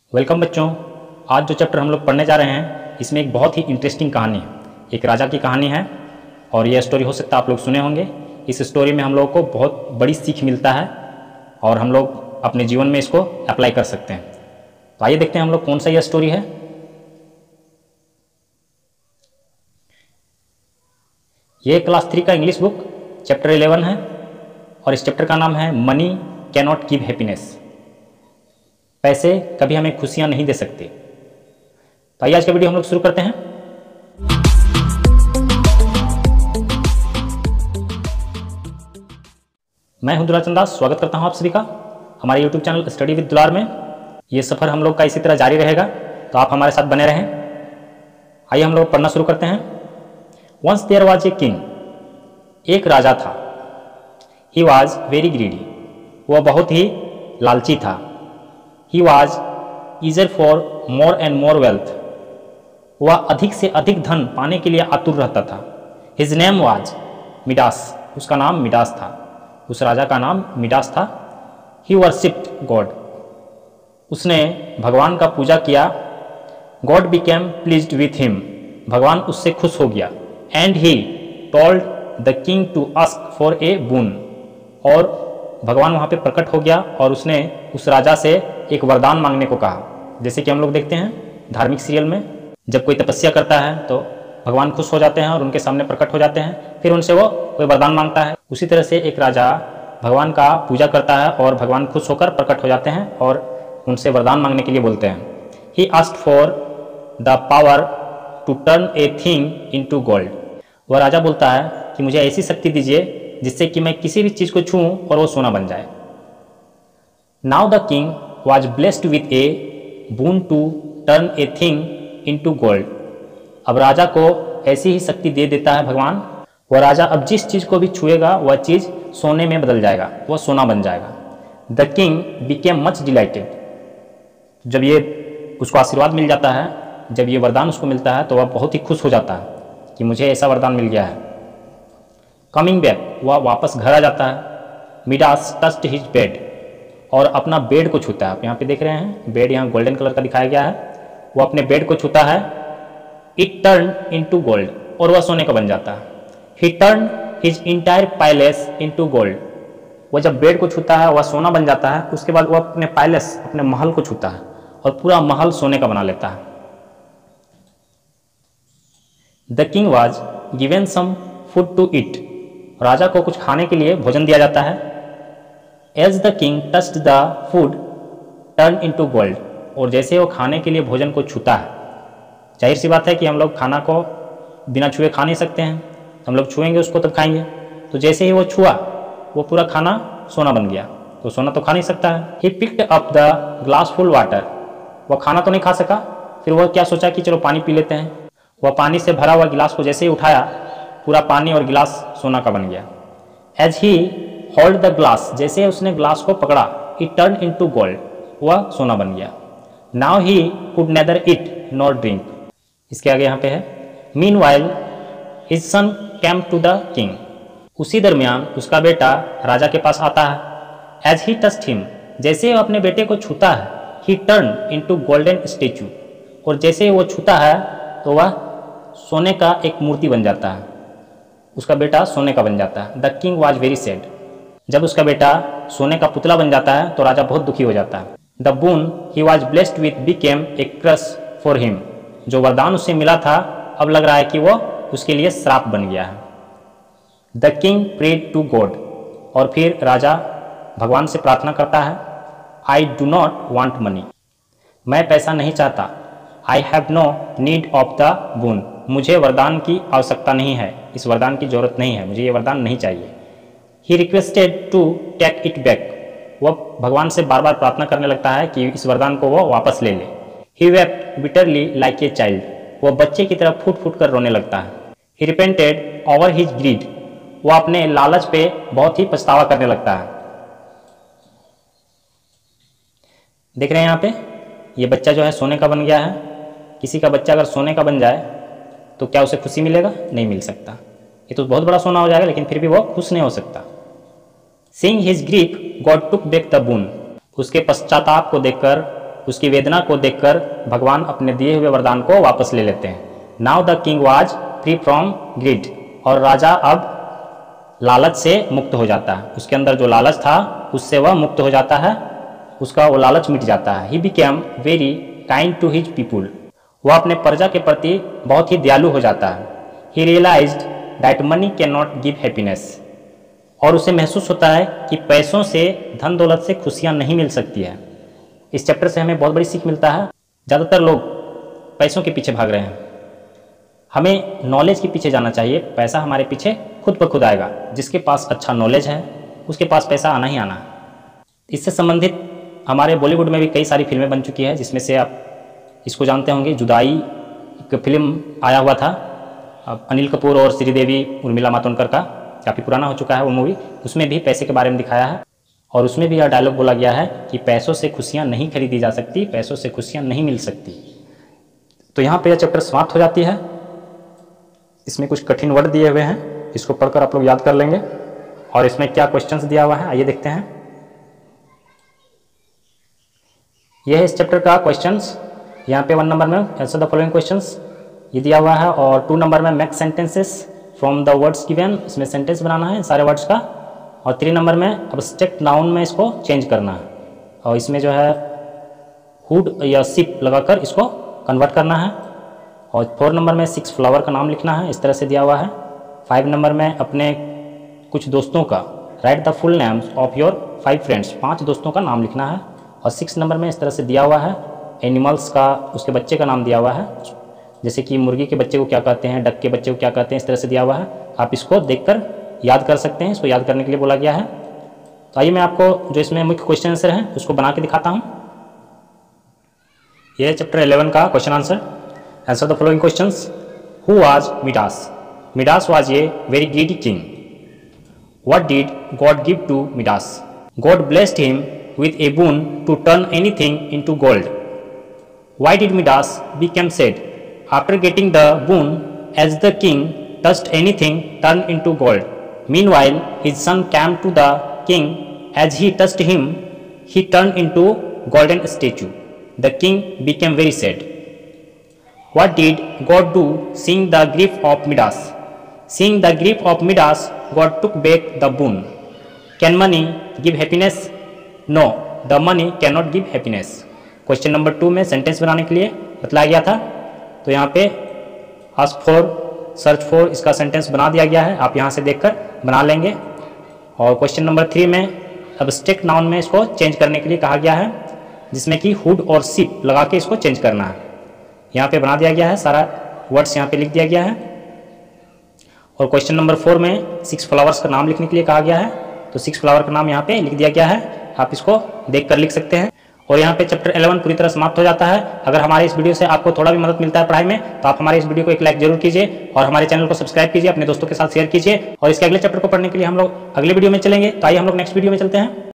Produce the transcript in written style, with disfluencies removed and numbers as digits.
Welcome बच्चों। आज जो चैप्टर हम लोग पढ़ने जा रहे हैं इसमें एक बहुत ही इंटरेस्टिंग कहानी है। एक राजा की कहानी है और यह स्टोरी हो सकता है आप लोग सुने होंगे। इस स्टोरी में हम लोग को बहुत बड़ी सीख मिलता है और हम लोग अपने जीवन में इसको अप्लाई कर सकते हैं। तो आइए देखते हैं हम लोग कौन सा यह स्टोरी है। ये क्लास 3 का इंग्लिश बुक चैप्टर 11 है और इस चैप्टर का नाम है मनी कैनॉट गिव हैप्पीनेस। पैसे कभी हमें खुशियां नहीं दे सकते। तो आइए आज का वीडियो हम लोग शुरू करते हैं। मैं हूं दुलार चंदास, स्वागत करता हूं आप सभी का हमारे YouTube चैनल स्टडी विद दुलार में। ये सफ़र हम लोग का इसी तरह जारी रहेगा, तो आप हमारे साथ बने रहें। आइए हम लोग पढ़ना शुरू करते हैं। Once there was a king, एक राजा था। ही वॉज वेरी ग्रीडी, वह बहुत ही लालची था। He was eager for more and more wealth, वह अधिक से अधिक धन पाने के लिए आतुर रहता था। His name was मिडास, उसका नाम मिडास था। उस राजा का नाम मिडास था। He worshipped God, उसने भगवान का पूजा किया। God became pleased with him, भगवान उससे खुश हो गया। And he told the king to ask for a boon, और भगवान वहाँ पे प्रकट हो गया और उसने उस राजा से एक वरदान मांगने को कहा। जैसे कि हम लोग देखते हैं धार्मिक सीरियल में, जब कोई तपस्या करता है तो भगवान खुश हो जाते हैं और उनके सामने प्रकट हो जाते हैं, फिर उनसे वो कोई वरदान मांगता है। उसी तरह से एक राजा भगवान का पूजा करता है और भगवान खुश होकर प्रकट हो जाते हैं और उनसे वरदान मांगने के लिए बोलते हैं। He asked for the power to turn a thing into gold, वह राजा बोलता है कि मुझे ऐसी शक्ति दीजिए जिससे कि मैं किसी भी चीज़ को छूऊं और वो सोना बन जाए। Now the king was blessed with a boon to turn a thing into gold, अब राजा को ऐसी ही शक्ति दे देता है भगवान। वह राजा अब जिस चीज़ को भी छुएगा वह चीज़ सोने में बदल जाएगा, वह सोना बन जाएगा। The king became much delighted, जब ये उसको आशीर्वाद मिल जाता है, जब ये वरदान उसको मिलता है तो वह बहुत ही खुश हो जाता है कि मुझे ऐसा वरदान मिल गया है। कमिंग बैक, वह वापस घर आ जाता है। मिडास टच्ड हिज बेड, और अपना बेड को छूता है। आप यहाँ पे देख रहे हैं बेड यहाँ गोल्डन कलर का दिखाया गया है। वो अपने बेड को छूता है। इट टर्न इनटू गोल्ड, और वह सोने का बन जाता है। He turn his entire palace into gold, वह जब बेड को छूता है वह सोना बन जाता है। उसके बाद वह अपने पैलेस, अपने महल को छूता है और पूरा महल सोने का बना लेता है। The king was given some food to eat, राजा को कुछ खाने के लिए भोजन दिया जाता है। As the king touched the food turn into gold, और जैसे वो खाने के लिए भोजन को छूता है, जाहिर सी बात है कि हम लोग खाना को बिना छुए खा नहीं सकते हैं, हम लोग छुएंगे उसको तब खाएंगे। तो जैसे ही वो छुआ वो पूरा खाना सोना बन गया, तो सोना तो खा नहीं सकता है। He picked up the glass full water, वह खाना तो नहीं खा सका, फिर वह क्या सोचा कि चलो पानी पी लेते हैं। वह पानी से भरा हुआ गिलास को जैसे ही उठाया, पूरा पानी और गिलास सोना का बन गया। As he hold the glass, जैसे उसने ग्लास को पकड़ा, इट टर्न इनटू गोल्ड, वह सोना बन गया। Now he could neither eat nor drink, इसके आगे यहाँ पे है। Meanwhile his son came to the king, उसी दरमियान उसका बेटा राजा के पास आता है। एज ही टच्ड हिम, जैसे वो अपने बेटे को छूता है, he turn into golden statue, और जैसे वो छूता है तो वह सोने का एक मूर्ति बन जाता है, उसका बेटा सोने का बन जाता है। The king was very sad, जब उसका बेटा सोने का पुतला बन जाता है तो राजा बहुत दुखी हो जाता है। The boon he was blessed with became a curse for him, जो वरदान उसे मिला था अब लग रहा है कि वो उसके लिए श्राप बन गया है। The king prayed to God, और फिर राजा भगवान से प्रार्थना करता है। I do not want money, मैं पैसा नहीं चाहता। I have no need of the boon, मुझे वरदान की आवश्यकता नहीं है, इस वरदान की जरूरत नहीं है, मुझे ये वरदान नहीं चाहिए। He requested to take it back, वह भगवान से बार बार प्रार्थना करने लगता है कि इस वरदान को वह वापस ले ले। He wept bitterly like a child, वह बच्चे की तरह फूट फूट कर रोने लगता है। He repented over his greed, वह अपने लालच पे बहुत ही पछतावा करने लगता है। देख रहे हैं यहाँ पे ये बच्चा जो है सोने का बन गया है। किसी का बच्चा अगर सोने का बन जाए तो क्या उसे खुशी मिलेगा? नहीं मिल सकता। ये तो बहुत बड़ा सोना हो जाएगा, लेकिन फिर भी वो खुश नहीं हो सकता। Seeing his grief God took back the boon, उसके पश्चाताप को देखकर उसकी वेदना को देखकर भगवान अपने दिए हुए वरदान को वापस ले लेते हैं। Now the king was free from greed, और राजा अब लालच से मुक्त हो जाता है। उसके अंदर जो लालच था उससे वह मुक्त हो जाता है, उसका वो लालच मिट जाता है। He became very kind to his people, वह अपने प्रजा के प्रति बहुत ही दयालु हो जाता है। He realised that money can not give happiness, और उसे महसूस होता है कि पैसों से, धन दौलत से खुशियाँ नहीं मिल सकती है। इस चैप्टर से हमें बहुत बड़ी सीख मिलता है। ज़्यादातर लोग पैसों के पीछे भाग रहे हैं, हमें नॉलेज के पीछे जाना चाहिए। पैसा हमारे पीछे खुद ब खुद आएगा। जिसके पास अच्छा नॉलेज है उसके पास पैसा आना ही आना है। इससे संबंधित हमारे बॉलीवुड में भी कई सारी फिल्में बन चुकी है, जिसमें से आप इसको जानते होंगे, जुदाई एक फिल्म आया हुआ था, अनिल कपूर और श्रीदेवी उर्मिला मातोंडकर का, काफ़ी पुराना हो चुका है वो मूवी। उसमें भी पैसे के बारे में दिखाया है, और उसमें भी यह डायलॉग बोला गया है कि पैसों से खुशियाँ नहीं खरीदी जा सकती, पैसों से खुशियाँ नहीं मिल सकती। तो यहाँ पे यह चैप्टर समाप्त हो जाती है। इसमें कुछ कठिन वर्ड दिए हुए हैं, इसको पढ़कर आप लोग याद कर लेंगे। और इसमें क्या क्वेश्चंस दिया हुआ है आइए देखते हैं। यह है इस चैप्टर का क्वेश्चंस। यहाँ पे 1 नंबर में आंसर द फॉलोइंग क्वेश्चंस ये दिया हुआ है, और 2 नंबर में make sentences from the words given, इसमें सेंटेंस बनाना है सारे वर्ड्स का। और 3 नंबर में अब्स्ट्रैक्ट नाउन में इसको चेंज करना है, और इसमें जो है हुड या शिप लगाकर इसको कन्वर्ट करना है। और 4 नंबर में 6 फ्लावर का नाम लिखना है, इस तरह से दिया हुआ है। 5 नंबर में अपने कुछ दोस्तों का, write the full names of your 5 friends, 5 दोस्तों का नाम लिखना है। और 6 नंबर में इस तरह से दिया हुआ है, एनिमल्स का, उसके बच्चे का नाम दिया हुआ है, जैसे कि मुर्गी के बच्चे को क्या कहते हैं, डक के बच्चे को क्या कहते हैं, इस तरह से दिया हुआ है। आप इसको देखकर याद कर सकते हैं, इसको याद करने के लिए बोला गया है। तो आइए मैं आपको जो इसमें मुख्य क्वेश्चन आंसर हैं उसको बना के दिखाता हूँ। यह चैप्टर 11 का question answer. Answer the following questions. Who was Midas? Midas was a very greedy king. What did God give to Midas? God blessed him with a boon to turn anything into gold. Why did Midas become sad after getting the boon, as the king touched anything turned into gold? Meanwhile, his son came to the king. As he touched him, he turned into golden statue. The king became very sad. What did God do seeing the grief of Midas? Seeing the grief of Midas, God took back the boon. Can money give happiness? No, the money can not give happiness. Question number 2 में sentence बनाने के लिए बतलाया गया था, तो यहाँ पे आस्क फॉर, सर्च फॉर, इसका सेंटेंस बना दिया गया है, आप यहाँ से देखकर बना लेंगे। और क्वेश्चन नंबर 3 में अब्स्ट्रैक्ट नाउन में इसको चेंज करने के लिए कहा गया है, जिसमें कि हुड और शिप लगा के इसको चेंज करना है। यहाँ पे बना दिया गया है, सारा वर्ड्स यहाँ पे लिख दिया गया है। और क्वेश्चन नंबर 4 में 6 फ्लावर्स का नाम लिखने के लिए कहा गया है, तो 6 फ्लावर का नाम यहाँ पे लिख दिया गया है, आप इसको देखकर लिख सकते हैं। और यहाँ पे चैप्टर 11 पूरी तरह समाप्त हो जाता है। अगर हमारे इस वीडियो से आपको थोड़ा भी मदद मिलता है पढ़ाई में, तो आप हमारे इस वीडियो को एक लाइक जरूर कीजिए, और हमारे चैनल को सब्सक्राइब कीजिए, अपने दोस्तों के साथ शेयर कीजिए। और इसके अगले चैप्टर को पढ़ने के लिए हम लोग अगले वीडियो में चलेंगे। तो आइए हम लोग नेक्स्ट वीडियो में चलते हैं।